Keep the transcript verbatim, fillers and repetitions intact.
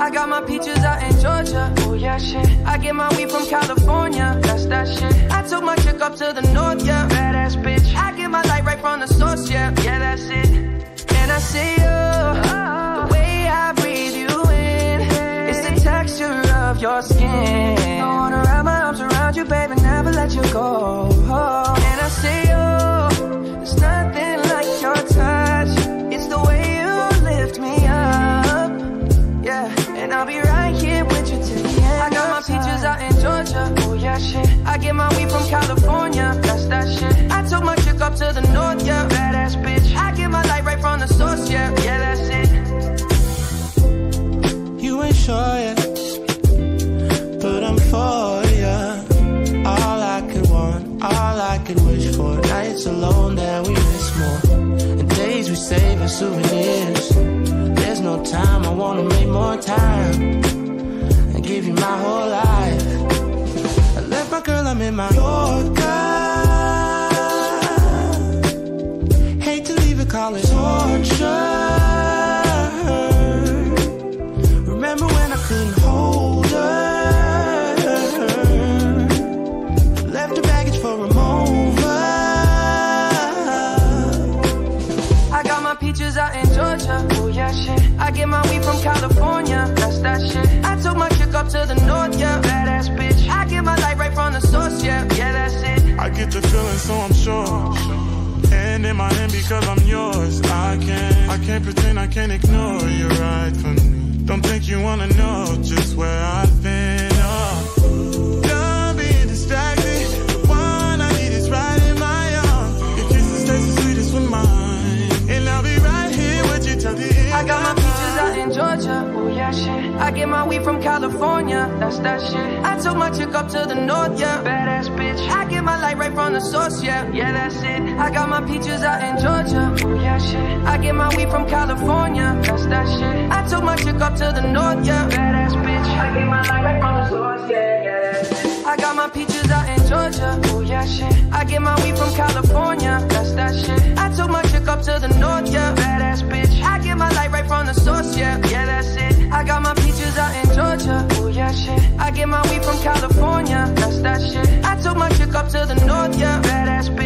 I got my peaches out in Georgia. Oh yeah, shit. I get my weed from California. That's that shit. I took my chick up to the north, yeah. Badass bitch. I get my light right from the source, yeah. Yeah, that's it. And I see you, the way I breathe you in. It's the texture of your skin. I wanna wrap my arms around you, baby, never let you go. And I see you, there's nothing like your touch. It's the way you lift me up, yeah. And I'll be right here with you till the end. I got my peaches out in Georgia. Oh yeah, shit. I get my weed from California. That's that shit. I took my chick up to the north, yeah. Badass bitch. I get my light right from the source, yeah. Yeah, that's it. You ain't sure yet, but I'm for ya. All I could want, all I could wish for. Nights alone that we miss more, and days we save as souvenirs. There's no time, I wanna make more time and give you my whole life. I left my girl, I'm in my Yorker. Hate to leave it, call it torture. Remember when I couldn't hold her? Left her baggage for a mover. I got my peaches out in Georgia. Oh yeah, shit. I get my weed from California. That's that shit. I took my chick up to the north, yeah. Badass bitch. I get my light right from the source, yeah. Yeah, that's it. I get the feeling, so I'm sure. Hand in my hand because I'm yours. I can't, I can't pretend, I can't ignore you right from me. Don't think you wanna know just where I've been. Oh, done being distracted. The one I need is right in my arms. Your kisses taste the sweetest with mine, and I'll be right here with you till the end. I got my peaches out in Georgia. Oh yeah, shit. I get my weed from California. That's that shit. I took my chick up to the north, yeah. Badass bitch. I get my light right from the source, yeah. Yeah, that's it. I got my peaches out in Georgia. Oh yeah, shit. I get my weed from California. That's that shit. I took my chick up to the north, yeah. Badass bitch. I get my light right from the source, yeah. Yeah, that's it. I got my peaches out in Georgia. Oh yeah, shit. I get my weed from California. That's that shit. I took my chick up to the north, yeah. Badass bitch. I get my light right from the source, yeah. Yeah, that's it. I got my peaches out in Georgia. Oh yeah, shit. I get my weed from California. That's that shit. I took my chick up to the north, yeah. Badass bitch.